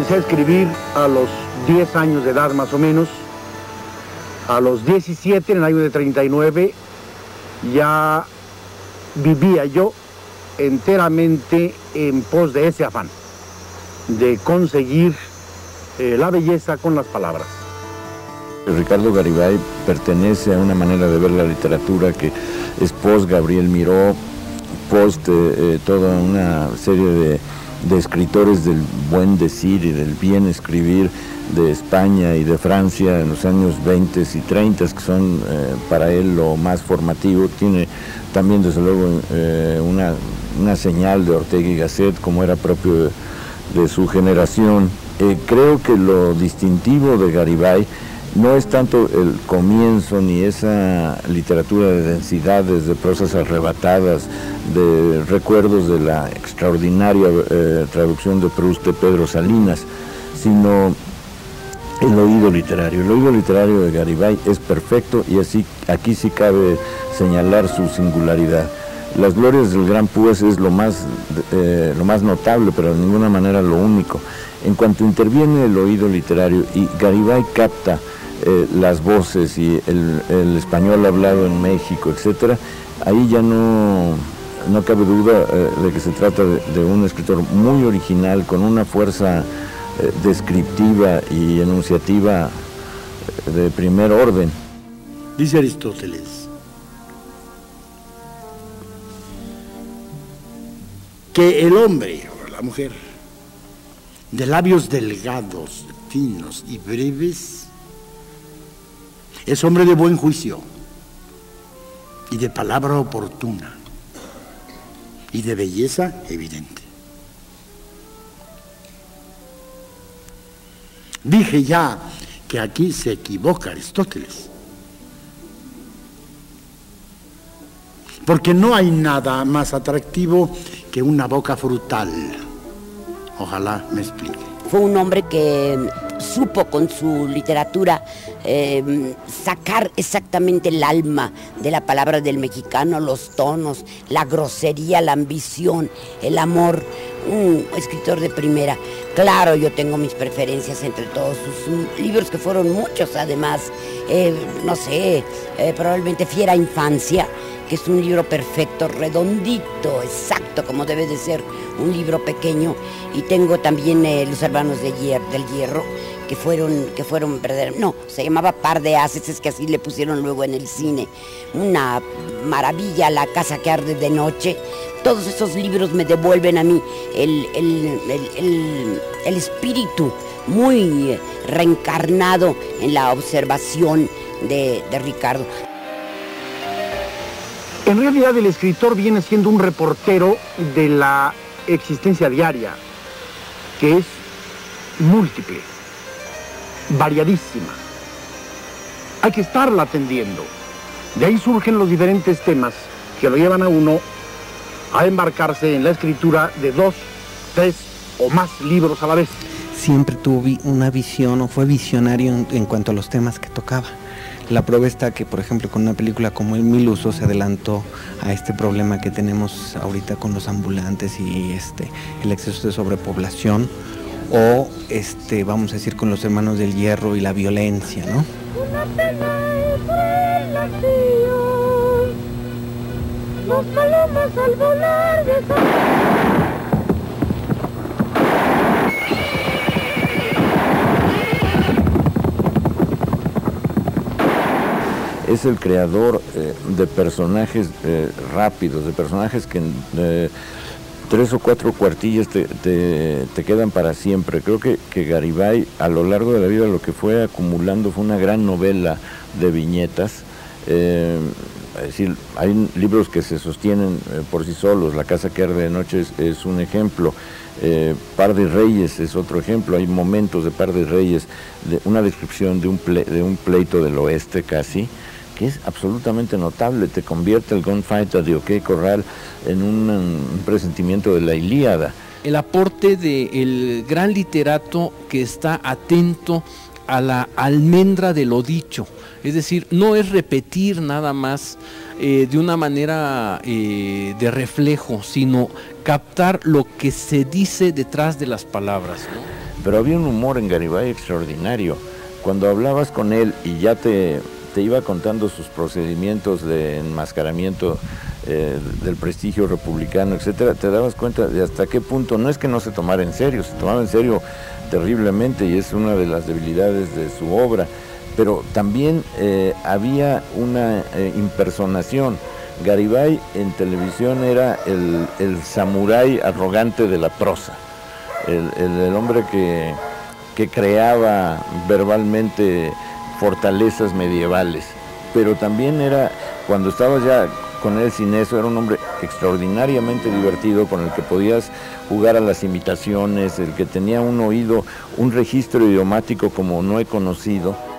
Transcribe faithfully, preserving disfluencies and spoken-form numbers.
Empecé a escribir a los diez años de edad más o menos. A los diecisiete, en el año de treinta y nueve, ya vivía yo enteramente en pos de ese afán, de conseguir eh, la belleza con las palabras. Ricardo Garibay pertenece a una manera de ver la literatura que es post Gabriel Miró, post eh, eh, toda una serie de, de escritores del buen decir y del bien escribir de España y de Francia en los años veinte y treinta, que son eh, para él lo más formativo. Tiene también desde luego eh, una, una señal de Ortega y Gasset, como era propio de, de su generación. Eh, creo que lo distintivo de Garibay no es tanto el comienzo ni esa literatura de densidades, de prosas arrebatadas, de recuerdos de la extraordinaria eh, traducción de Proust de Pedro Salinas, sino el oído literario. El oído literario de Garibay es perfecto y así aquí sí cabe señalar su singularidad. Las glorias del Gran Púas es lo más, eh, lo más notable, pero de ninguna manera lo único. En cuanto interviene el oído literario y Garibay capta eh, las voces y el, el español hablado en México, etcétera, ahí ya no, no cabe duda eh, de que se trata de, de un escritor muy original, con una fuerza eh, descriptiva y enunciativa eh, de primer orden. Dice Aristóteles que el hombre o la mujer de labios delgados, finos y breves es hombre de buen juicio y de palabra oportuna y de belleza evidente. Dije ya que aquí se equivoca Aristóteles, porque no hay nada más atractivo que una boca frutal. Ojalá me explique. Fue un hombre que supo con su literatura eh, sacar exactamente el alma de la palabra del mexicano, los tonos, la grosería, la ambición, el amor. Un escritor de primera. Claro, yo tengo mis preferencias entre todos sus libros, que fueron muchos además. Eh, no sé, eh, probablemente Fiera Infancia, que es un libro perfecto, redondito, exacto, como debe de ser un libro pequeño. Y tengo también eh, Los Hermanos de Hier del Hierro, que fueron, que fueron verdaderos. No, se llamaba Par de Haces, es que así le pusieron luego en el cine. Una maravilla, La Casa que Arde de Noche. Todos esos libros me devuelven a mí el, el, el, el, el espíritu muy reencarnado en la observación de, de Ricardo. En realidad el escritor viene siendo un reportero de la existencia diaria, que es múltiple, variadísima. Hay que estarla atendiendo. De ahí surgen los diferentes temas que lo llevan a uno a embarcarse en la escritura de dos, tres o más libros a la vez. Siempre tuvo una visión o fue visionario en, en cuanto a los temas que tocaba. La prueba está que, por ejemplo, con una película como El Mil Usos se adelantó a este problema que tenemos ahorita con los ambulantes y este el exceso de sobrepoblación, o este vamos a decir con Los Hermanos del Hierro y la violencia, ¿no? Una pena entre el vacío, los palomas al volar de Es el creador eh, de personajes eh, rápidos, de personajes que en eh, tres o cuatro cuartillas te, te, te quedan para siempre. Creo que, que Garibay a lo largo de la vida lo que fue acumulando fue una gran novela de viñetas. Eh, es decir, hay libros que se sostienen eh, por sí solos. La Casa que Arde de Noche es, es un ejemplo. Eh, Par de Reyes es otro ejemplo. Hay momentos de Par de Reyes, de una descripción de un, ple, de un pleito del oeste casi, que es absolutamente notable. Te convierte el gunfight de OK Corral en un, un presentimiento de la Ilíada. El aporte del gran literato que está atento a la almendra de lo dicho, es decir, no es repetir nada más eh, de una manera eh, de reflejo, sino captar lo que se dice detrás de las palabras, ¿no? pero había un humor en Garibay extraordinario. Cuando hablabas con él y ya te, te iba contando sus procedimientos de enmascaramiento eh, del prestigio republicano, etcétera, te dabas cuenta de hasta qué punto, no es que no se tomara en serio, se tomaba en serio terriblemente, y es una de las debilidades de su obra, pero también eh, había una eh, impersonación. Garibay en televisión era el, el samurái arrogante de la prosa, el, el, el hombre que, que creaba verbalmente fortalezas medievales, pero también era, cuando estabas ya con él sin eso, era un hombre extraordinariamente divertido, con el que podías jugar a las imitaciones, el que tenía un oído, un registro idiomático como no he conocido,